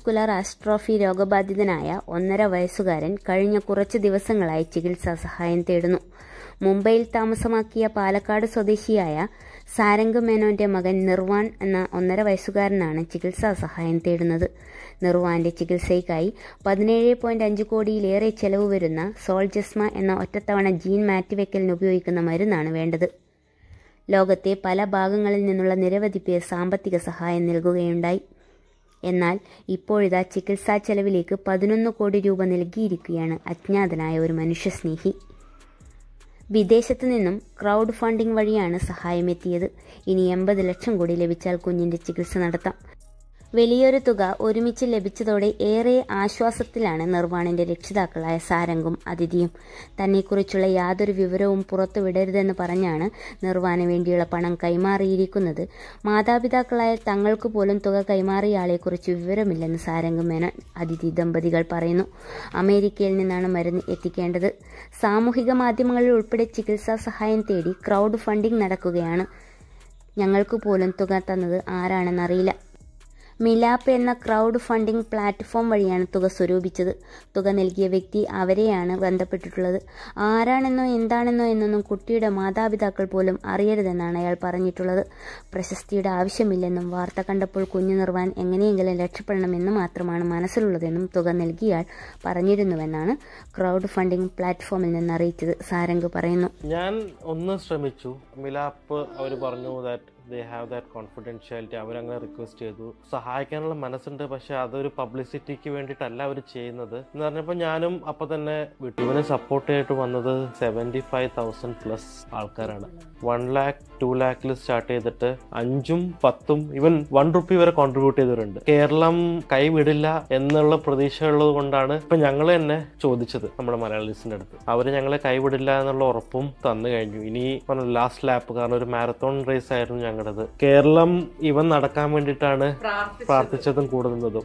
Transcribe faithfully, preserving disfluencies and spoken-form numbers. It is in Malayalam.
മസ്കുലർ ആസ്ട്രോഫി രോഗബാധിതനായ ഒന്നര വയസ്സുകാരൻ കഴിഞ്ഞ കുറച്ചു ദിവസങ്ങളായി ചികിത്സാ സഹായം തേടുന്നു. മുംബൈയിൽ താമസമാക്കിയ പാലക്കാട് സ്വദേശിയായ സാരംഗ് മേനോന്റെ മകൻ നിർവാൺ എന്ന ഒന്നര വയസ്സുകാരനാണ് ചികിത്സാ സഹായം തേടുന്നത്. നിർവാന്റെ ചികിത്സയ്ക്കായി പതിനേഴ് പോയിന്റ് അഞ്ച് കോടിയിലേറെ ചെലവ് വരുന്ന സോൾജസ്മ എന്ന ഒറ്റത്തവണ ജീൻ മാറ്റിവെക്കലിന് ഉപയോഗിക്കുന്ന മരുന്നാണ് വേണ്ടത്. ലോകത്തെ പല ഭാഗങ്ങളിൽ നിന്നുള്ള നിരവധി പേർ സാമ്പത്തിക സഹായം നൽകുകയുണ്ടായി. എന്നാൽ ഇപ്പോഴിതാ ചികിത്സാ ചെലവിലേക്ക് പതിനൊന്ന് കോടി രൂപ നൽകിയിരിക്കുകയാണ് അജ്ഞാതനായ ഒരു മനുഷ്യസ്നേഹി. വിദേശത്തു നിന്നും ക്രൗഡ് ഫണ്ടിംഗ് വഴിയാണ് സഹായമെത്തിയത്. ഇനി എൺപത് ലക്ഷം കൂടി ലഭിച്ചാൽ കുഞ്ഞിന്റെ ചികിത്സ നടത്താം. വലിയൊരു തുക ഒരുമിച്ച് ലഭിച്ചതോടെ ഏറെ ആശ്വാസത്തിലാണ് നിർവാണിന്റെ രക്ഷിതാക്കളായ സാരംഗും അതിഥിയും. തന്നെക്കുറിച്ചുള്ള യാതൊരു വിവരവും പുറത്തുവിടരുതെന്ന് പറഞ്ഞാണ് നിർവാന് വേണ്ടിയുള്ള പണം കൈമാറിയിരിക്കുന്നത്. മാതാപിതാക്കളായ തങ്ങൾക്ക് പോലും തുക കൈമാറിയ ആളെക്കുറിച്ച് വിവരമില്ലെന്ന് സാരംഗ് മേനോൻ അതിഥി ദമ്പതികൾ പറയുന്നു. അമേരിക്കയിൽ നിന്നാണ് മരുന്ന് എത്തിക്കേണ്ടത്. സാമൂഹിക മാധ്യമങ്ങളിൽ ഉൾപ്പെടെ ചികിത്സാ സഹായം തേടി ക്രൗഡ് ഫണ്ടിംഗ് നടക്കുകയാണ്. ഞങ്ങൾക്ക് പോലും തുക തന്നത് ആരാണെന്നറിയില്ല. മിലാപ്പ് എന്ന ക്രൗഡ് ഫണ്ടിംഗ് പ്ലാറ്റ്ഫോം വഴിയാണ് തുക സ്വരൂപിച്ചത്. തുക നൽകിയ വ്യക്തി അവരെയാണ് ബന്ധപ്പെട്ടിട്ടുള്ളത്. ആരാണെന്നോ എന്താണെന്നോ എന്നൊന്നും കുട്ടിയുടെ മാതാപിതാക്കൾ പോലും അറിയരുതെന്നാണ് അയാൾ പറഞ്ഞിട്ടുള്ളത്. പ്രശസ്തിയുടെ ആവശ്യമില്ലെന്നും വാർത്ത കണ്ടപ്പോൾ കുഞ്ഞു നിർവാൻ എങ്ങനെയെങ്കിലും രക്ഷപ്പെടണമെന്ന് മാത്രമാണ് മനസ്സിലുള്ളതെന്നും തുക നൽകിയാൽ പറഞ്ഞിരുന്നുവെന്നാണ് ക്രൗഡ് ഫണ്ടിംഗ് പ്ലാറ്റ്ഫോമിൽ നിന്ന് അറിയിച്ചത്. സാരംഗ് പറയുന്നു, ഞാൻ ഒന്ന് ശ്രമിച്ചു. മിലാപ്പ് അവർ പറഞ്ഞു that they have that confidentiality. അവരങ്ങനെ റിക്വസ്റ്റ് ചെയ്തു. സഹായിക്കാനുള്ള മനസ്സുണ്ട്, പക്ഷെ അതൊരു പബ്ലിസിറ്റിക്ക് വേണ്ടിയിട്ടല്ല അവർ ചെയ്യുന്നത് എന്ന് പറഞ്ഞപ്പോൾ ഞാനും അപ്പൊ തന്നെ വിട്ടു. ഇവനെ സപ്പോർട്ട് ചെയ്തിട്ട് വന്നത് സെവൻറ്റി ഫൈവ് തൗസൻഡ് പ്ലസ് ആൾക്കാരാണ്. വൺ ലാക്ക് ടു ലാക്കിൽ സ്റ്റാർട്ട് ചെയ്തിട്ട് അഞ്ചും പത്തും ഇവൻ വൺ റുപ്പി വരെ കോൺട്രിബ്യൂട്ട് ചെയ്തവരുണ്ട്. കേരളം കൈവിടില്ല എന്നുള്ള പ്രതീക്ഷ ഉള്ളത് കൊണ്ടാണ് ഇപ്പൊ ഞങ്ങൾ തന്നെ ചോദിച്ചത് നമ്മുടെ മലയാളീസിന്റെ അടുത്ത്. അവര് ഞങ്ങളെ കൈവിടില്ല എന്നുള്ള ഉറപ്പും തന്നു കഴിഞ്ഞു. ഇനി ലാസ്റ്റ് ലാപ്പ്, കാരണം ഒരു മാരത്തോൺ റേസ് ആയിരുന്നു ഞങ്ങളത്. കേരളം ഇവൻ നടക്കാൻ വേണ്ടിയിട്ടാണ് പ്രാർത്ഥിച്ചതും കൂടുന്നതും.